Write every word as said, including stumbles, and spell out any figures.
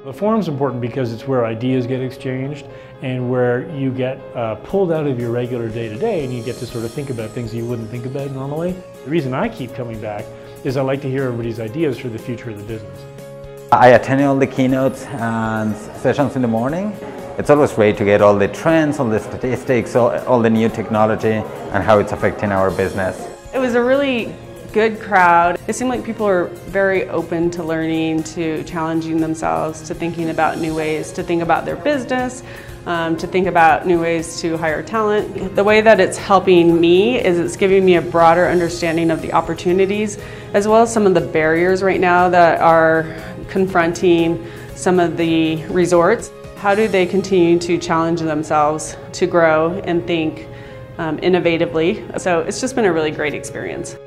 The forum's important because it's where ideas get exchanged and where you get uh, pulled out of your regular day-to-day and you get to sort of think about things you wouldn't think about normally. The reason I keep coming back is I like to hear everybody's ideas for the future of the business. I attend all the keynotes and sessions in the morning. It's always great to get all the trends, all the statistics, all, all the new technology and how it's affecting our business. It was a really good crowd. It seemed like people are very open to learning, to challenging themselves, to thinking about new ways to think about their business, um, to think about new ways to hire talent. The way that it's helping me is it's giving me a broader understanding of the opportunities as well as some of the barriers right now that are confronting some of the resorts. How do they continue to challenge themselves to grow and think um, innovatively? So it's just been a really great experience.